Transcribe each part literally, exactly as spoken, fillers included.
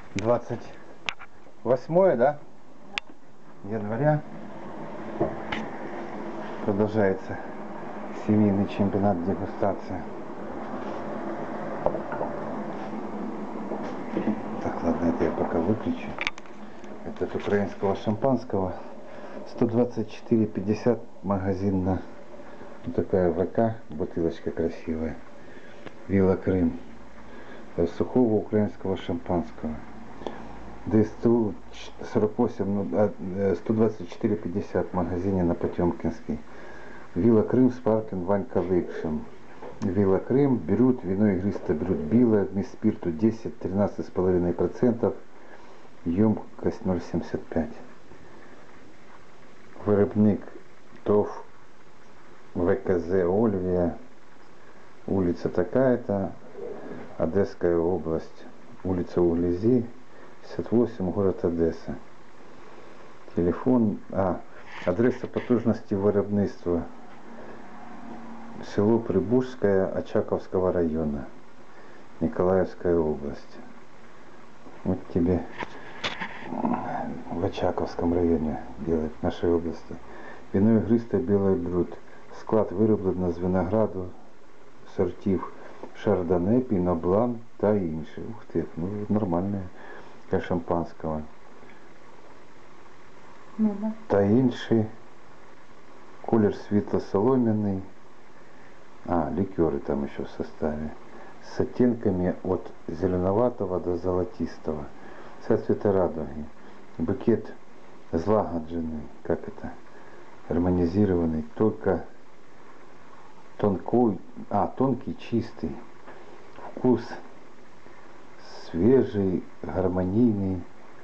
двадцать восьмое, да? Января. Продолжается семейный чемпионат дегустации. Так, ладно, это я пока выключу. Это от украинского шампанского. сто двадцать четыре пятьдесят, магазинная. Вот такая ВК, бутылочка красивая. Вилла Крым. Сухого украинского шампанского. ДС сто сорок восемь, сто двадцать четыре пятьдесят в магазине на Потемкинский. Вилла Крым, Спарклинг, Вайн Коллекшн. Вилла Крым, берут вино игристое, берут белое, вместо спирту десять-тринадцать с половиной процентов, емкость ноль семьдесят пять. Виробник ТОВ ВКЗ Ольвия, улица такая-то, Одесская область, улица Углези, пятьдесят восемь, город Одесса. Телефон, а, адреса потужности виробництва. Село Прибужское Очаковского района, Николаевская область. Вот тебе в Очаковском районе делают, в нашей области. Вино игристое белый бруд. Склад вироблено з винограду, сортів Шардоне, Піноблан та інші. Ух ти, ну нормальне для шампанського. Ну, да. Та інші. Колір світло-солом'яний. А, ликеры там еще в составе. С оттенками от зеленоватого до золотистого. Вся цвета радуги. Букет злагодженный, как это, гармонизированный, только тонкий, а, тонкий, чистый. Вкус свежий, гармонийный.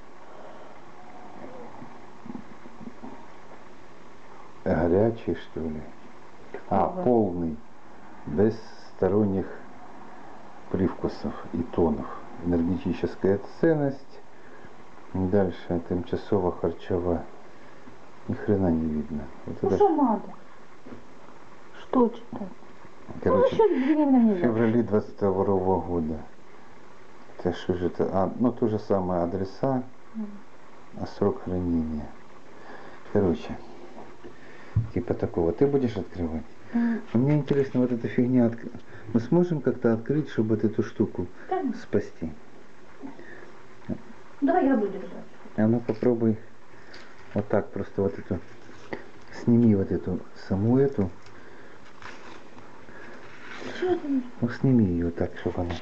Горячий, что ли. А, полный. Без сторонних привкусов и тонов. Энергетическая ценность. Дальше тимчасово харчова. Ни хрена не видно. Вот Ну это... что надо? Что читать? Короче, Ну, беременна в феврале двадцать второго года. Это что же это? А, ну то же самое адреса, Mm. а срок хранения. Короче, типа такого. Ты будешь открывать? Mm. Мне интересно, вот эта фигня, отк... мы сможем как-то открыть, чтобы вот эту штуку Конечно. спасти? Давай я буду держать. А ну попробуй вот так просто вот эту, сними вот эту саму эту, Что ты? ну сними ее так, чтобы она,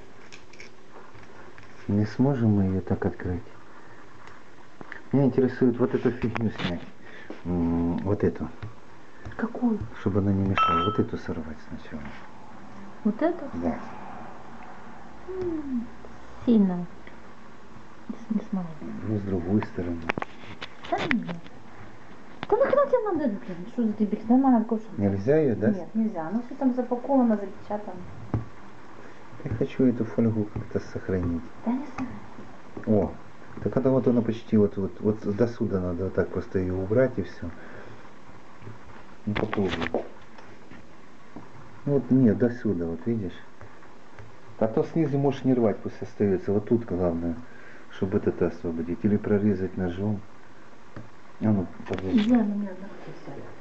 не сможем мы ее так открыть. Меня интересует вот эту фигню снять, М, вот эту, Какую? чтобы она не мешала, вот эту сорвать сначала. Вот это? Да. М, Сильно. Не, не смогу. Ну с другой стороны. Да нет. Да нахрена тебе надо, блин, что за дебиль? Нормально кушать. Нельзя ее, да? Нет, нельзя. Ну все там запаковано, запечатано. Я хочу эту фольгу как-то сохранить. Да не знаю. О, так это вот она почти вот, вот, вот до сюда надо вот так просто ее убрать и все. Ну попробуй. Ну вот нет, до сюда, вот видишь. А то снизу можешь не рвать, пусть остается. Вот тут главное, чтобы это освободить. Или прорезать ножом. А ну, подожди. Я на меня ногти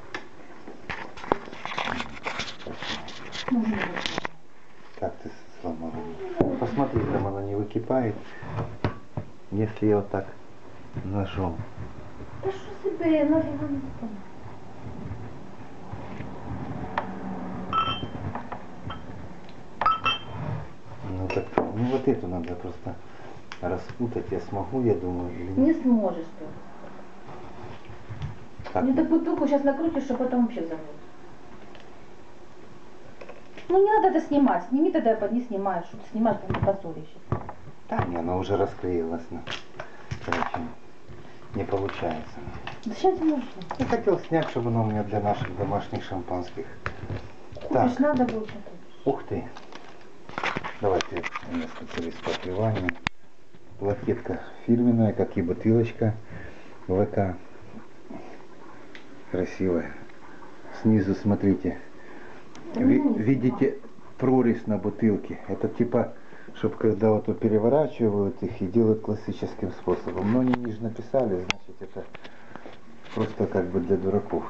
взяли. Как ты сломала? Посмотри, там она не выкипает. Если я вот так ножом. Да что себе, нафига не знаю. Ну так, ну вот эту надо просто распутать. Я смогу, я думаю, или Не нет. сможешь ты. Как? Мне так бутылку сейчас накрутишь, а потом вообще забудешь. Ну не надо это снимать. Сними тогда, не снимаешь. Что ты снимаешь, там посуде сейчас. Да, не, она уже расклеилась. Ну. Короче, не получается. Зачем тебе нужно? Я хотел снять, чтобы она у меня для наших домашних шампанских. Купишь, Так, надо будет. ух ты. Давайте несколько лист по отливанию. Плакетка фирменная, как и бутылочка. ВК. Красивая. Снизу смотрите. Ви- видите прорезь на бутылке. Это типа, чтобы когда вот переворачивают их и делают классическим способом. Но они ниже написали, значит это просто как бы для дураков.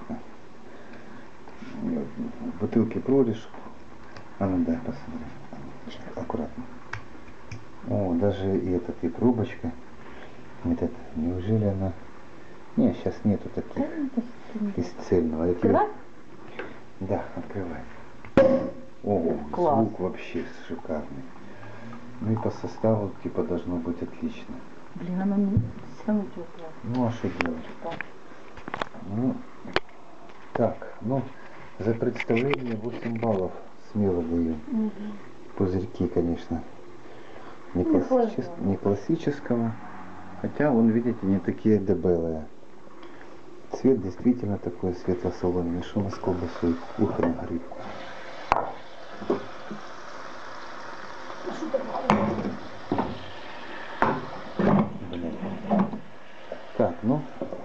Бутылки пролишь. А ну дай посмотри. Аккуратно. О, даже и этот, и трубочка. Этот, неужели она... Не, сейчас нету таких из цельного. Я тебе- Открывай? Да, открывай. О, Класс. звук вообще шикарный. Ну и по составу типа должно быть отлично. Блин, она не все равно теплая. Ну а что делать? Ну, так, ну, за представление восемь баллов смело даю. Угу. Пузырьки, конечно, не, Не классичес- сложно. не классического, хотя он, видите, не такие дебелые. Цвет действительно такой светло-соломенный, что мы с колбасой. Ух, на гриб. Блин. Так, ну,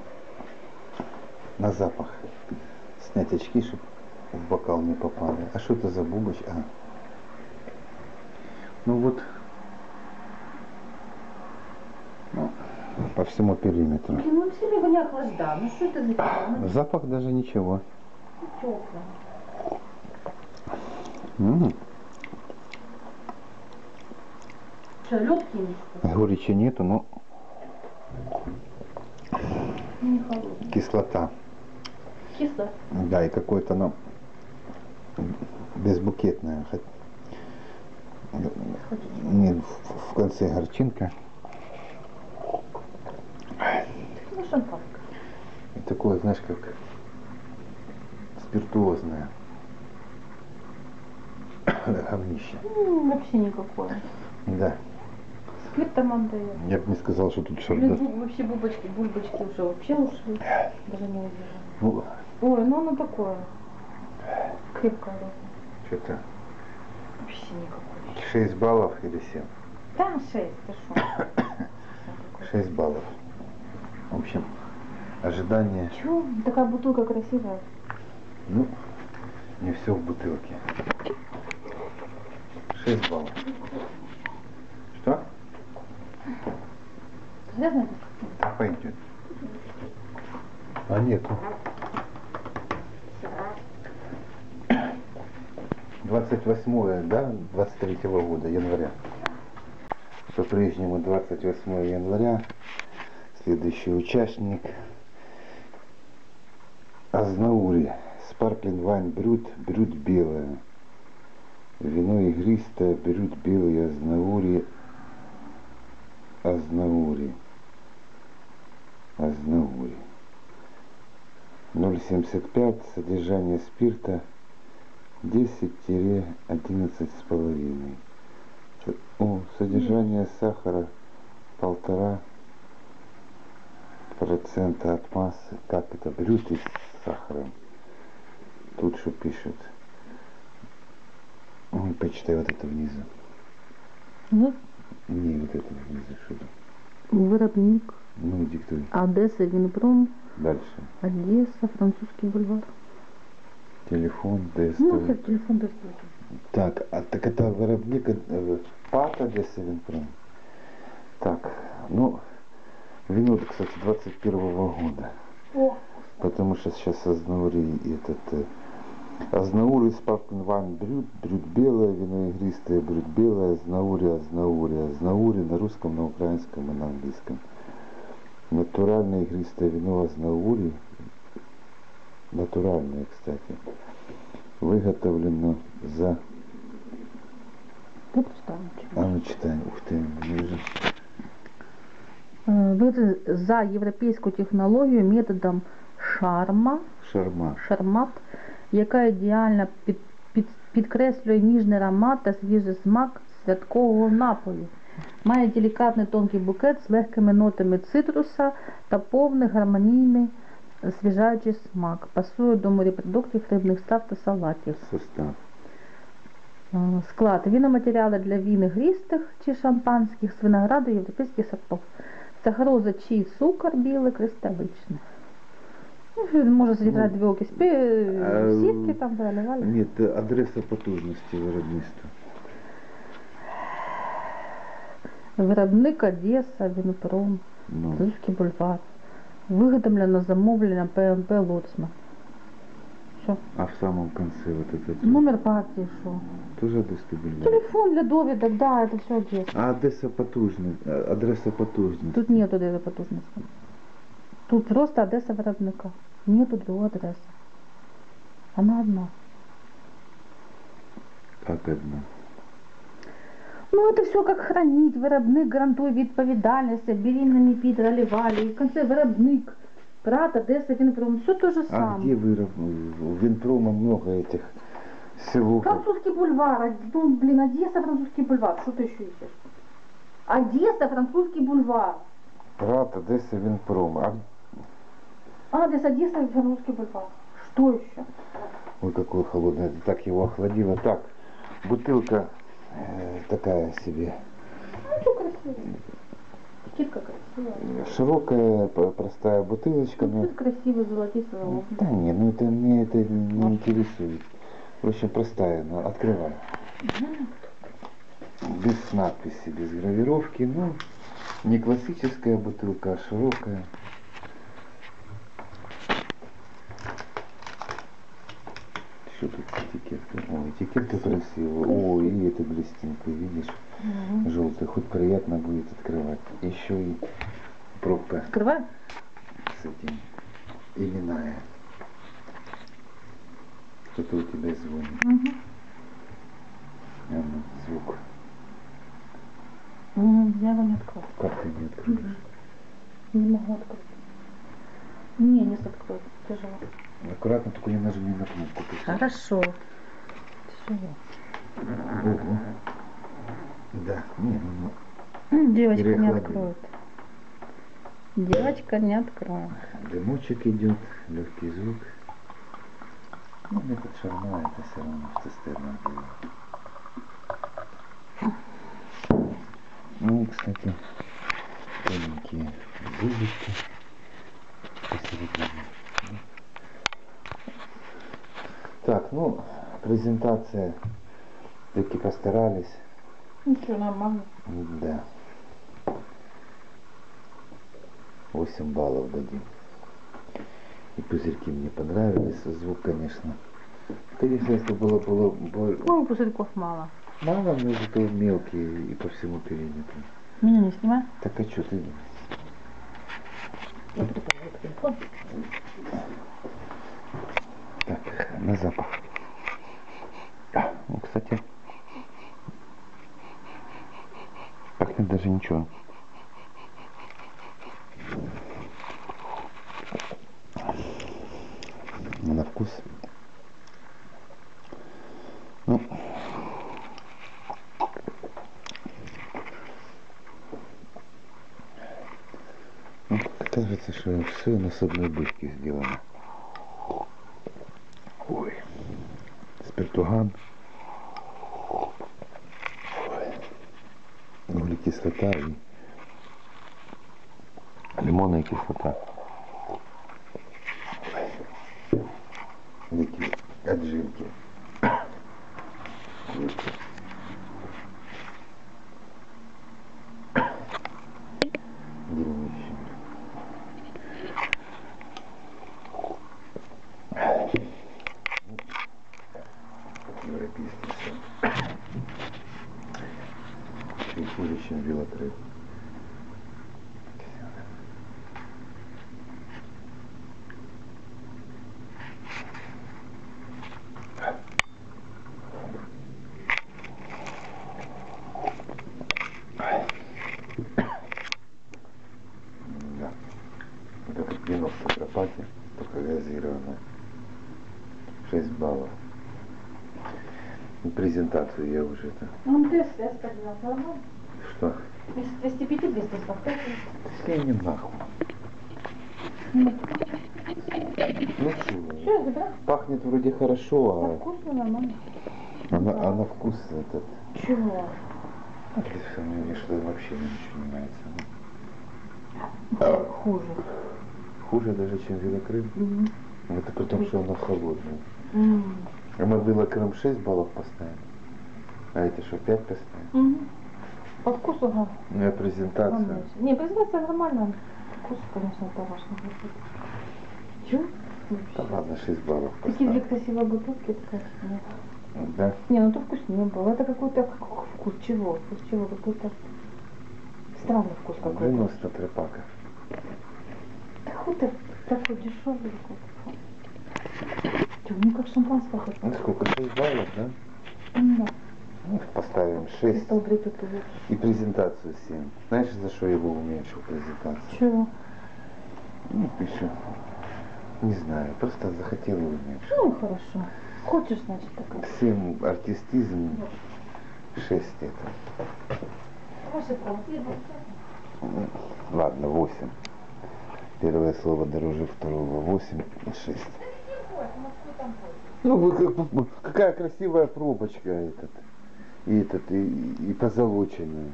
на запах. Снять очки, чтобы в бокал не попали. А что это за бубочка? А. Ну вот, ну, по всему периметру. Блин, ну все его не охлажда. Ну что это за тема? Запах даже ничего. Теплая. М, Что, лед кинешь? Горечи нету, но Не холодный. кислота. Кисло? Да, и какое-то оно безбукетное. Хоть- Нет, в, в конце горчинка. Ну, шампанское. И такое, знаешь, как спиртуозное. Говнище. Ну, вообще никакое. Да. Спиртом отдает. Я бы не сказал, что тут Блин, шардот. бу- вообще бубочки, бульбочки уже вообще ушли. Даже не увидела. Ну, Ой, ну оно такое. Крепкое. вроде. что-то Вообще никакое. шесть баллов или семь? Там шесть, ты шо? шесть баллов. В общем, ожидание, Чё? Такая бутылка красивая. ну, не все в бутылке. шесть баллов. Что? Грязная? А пойдет. А нету. двадцать восьмое, да, двадцать третьего года, января. По-прежнему двадцать восьмое января. Следующий участник. Азнаури. Sparkling Wine Брют, Брют белое. Вино игристое, Брют белый, Азнаури. Азнаури. Азнаури. ноль семьдесят пять, содержание спирта десять-одиннадцать с половиной. О, содержание сахара полтора процента от массы. Как это? Брют и с сахаром. Тут что пишет? Ой, почитай вот это внизу. Ну, Не, вот это внизу что-то. виробник. Ну, диктуй. Одесса, Винпром, Дальше. Одесса, французский бульвар. Телефон, ДСТ. Ну, как телефон бесплатный. Так, а так это виробник э, Пата Десевинпром. Так, ну, вино, кстати, двадцать первого года. О, Потому что сейчас Азнаури и этот... Э, Азнаури, Sparkling Wine Брют, Брют белое, вино игристое, Брют белое, Азнаури, Азнаури, Азнаури на русском, на украинском и на английском. Натуральное игристое вино Азнаури, натуральное, кстати, выготовлено за... вот прочитаем. А ну читай, ух ты, ниже. Е, Вироблений за європейською технологією методом шарма, Шарма. шармат, яка ідеально під, під, підкреслює ніжний аромат та свіжий смак святкового напою. Має делікатний тонкий букет з легкими нотами цитруса та повний гармонійний освіжаючий смак. Пасує до морепродуктів, рибних страв та салатів. Состав. Е, Склад. Віноматеріали для він ігристих чи шампанських з винограду європейських сортів. Сахароза чи цукор білий, кристаличний. Ну, він може содержати дві окиси, а, сітки там далі. Нет, адреса потужності виробництва. Виробник Одеса, Вінпром, Ну, Французький бульвар. Виготовлено замовлення ПМП Лоцман. Що? а в самом конце вот этот Номер партії, що? тоже Одесский бульвар. Телефон для довідок, да, это все Одеса. А Одесса потужный, э, адреса потужность. Тут нету Одеси потужності. Тут просто адреса виробника. Нету другої адреси. Она одна. Как одна? Ну, это все как хранить. Виробник гарантує відповідальність, беременні підролівали. І в конце виробник. Прат, Одеса, Вінпром. Все то же А самое. где вы? У Винпрома много этих селов. Французский бульвар. Ну, блин, Одесса, французский бульвар. Что ты еще ищешь? Одесса, французский бульвар. Прат, Одесса, Винпром. А... Адрес Одесса, французский бульвар. Что еще? Ой, какое холодное. Это так его охладило. Так, бутылка э, такая себе. Ну, что красиво. Этикетка красивая. Широкая, п- простая бутылочка. Ну, Но... цвет красивый, золотистый. лоб. Да не, ну это мне это не интересует. Очень простая, но открывай. Без надписи, без гравировки. Ну, не классическая бутылка, а широкая. Что тут этикетка? О, этикетка красивая. О, и эта блестинка, видишь? Мгм. Желтый, хоть приятно будет открывать. Еще и пробка Открывай. с этим именная. Кто-то у тебя звонит. Угу. А ну, звук. Я его не открою. Как ты не откроешь? Не могу открыть. Не, не открою. Тяжело. Аккуратно, только не нажми на кнопку. Хорошо. Тяжело. Ого. Да, не, ну, М, Девочка не Переохладила. откроет. Девочка не откроет. дымочек идет, легкий звук. Ну, метод шарма, это все равно в цистернах было. Ну, и, кстати, тоненькие бубочки посередине. Так, ну, презентация, таки постарались. Ничего, нормально. Да. восемь баллов дадим. И пузырьки мне понравились. Звук, конечно. Конечно, если было, было, было Ну, пузырьков мало. мало, но зато мелкие и по всему периметру. Меня не снимай. Так а что ты? Я буду позвать телефон. Так, на запах. А, ну, кстати, пахнет даже ничего. На вкус. Ну, ну, кажется, что все на с одной бочки сделано. Ой, спиртуган, углекислота и лимонная кислота. Такие отжимки. Дерьмище. Европейский все. Чуть хуже, чем велотрек. Да. Вот это вино в Центропате, только газированное. шесть баллов. И презентацию я уже это. Ну, ты связь подняла, нормально? Что? Из двадцати пяти двести сорок пять. Слей нахуй. Нет. Ну что? Что, да? Пахнет вроде хорошо, Вкусно, нормально. а, а, на, а на вкус этот. Чего? Мне что вообще ничего не нравится. Хуже. Хуже даже, чем велокрым. Мгм. Это при том, что оно холодное. М. А мы велокрым шесть баллов поставим. А это что, пять поставим? Мгм. По вкусу га- Ну, я презентацию. гамняче. Не, презентация нормальная. Вкус, конечно, домашний. Чё? Да ладно, шесть баллов Такие две поставлю. красивые бутылки, это, конечно, нет. Да? Не, ну то вкуснее было. Это какой-то как вкус чего? Вкус чего? Какой-то странный вкус какой-то. девяносто трепака. Какой то такой дешевый какой-то. Чё, ну как шампанское хоть. Ну сколько, шесть баллов, да? Да. Ну, поставим шесть. Кристалл Брит это вот. И презентацию семь. Знаешь, за что я его уменьшил презентацию? Чего? Ну, пишу. Не знаю, просто захотел его уменьшить. Ну, хорошо. Хочешь, значит, такая. семь артистизм, шесть это. Ваше право. Ну, ладно, восемь. Первое слово дороже второго. восемь и шесть. Ну, вы как- какая красивая пробочка этот. И этот, и, и позолоченная.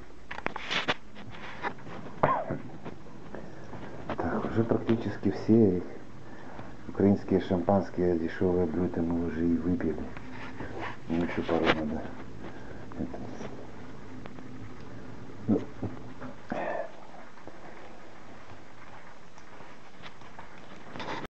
Так, уже практически все их украинские шампанские дешевые блюда мы уже и выпили. Ну, еще пару надо. Это,